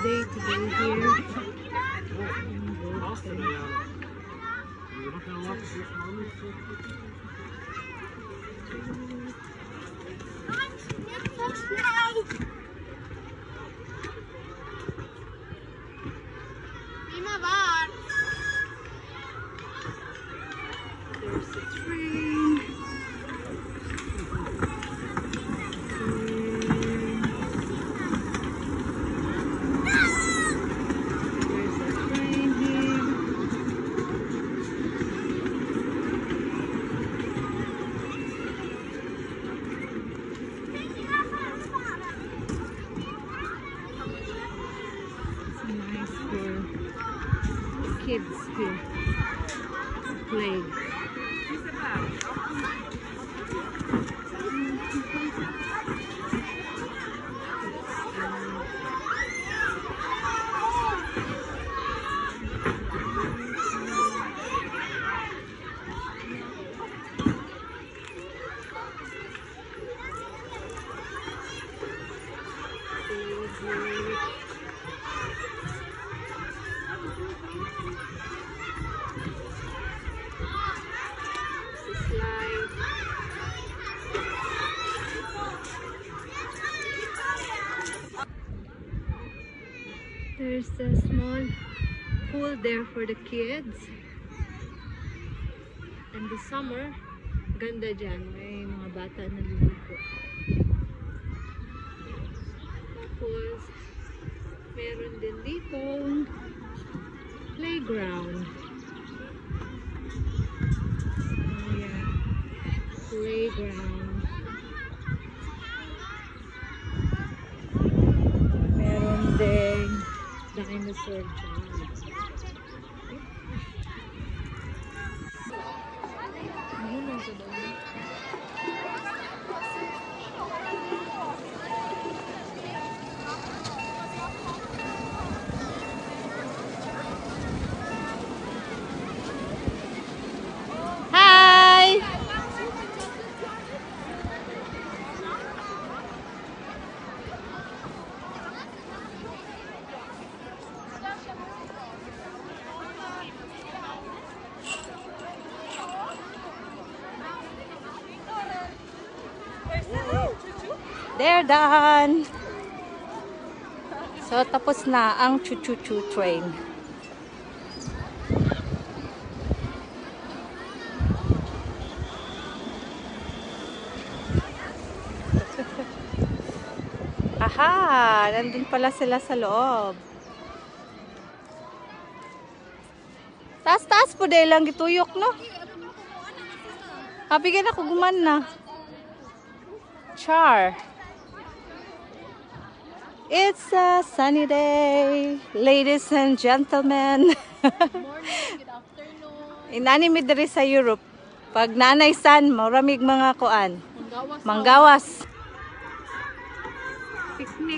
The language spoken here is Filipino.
day today here. There's the train. Kids here play. There's a small pool there for the kids. And the summer, ganda dyan. May mga bata na liligo. Tapos, meron din dito playground. Oh yeah, playground. Meron din dinosaur dyan. Ayun lang sa doon. Hi! They're done. So, tapos na ang choo-choo train. Aha! Nandun pala sila sa loob. Taas-taas po dahil lang gituyok, no? Kabigyan ako guman na. Char. It's a sunny day, ladies and gentlemen. Morning, good afternoon. Inani mi diri sa Europe. Pag nanay san, maramig mga kuan. Manggawas. Manggawas. Picnic.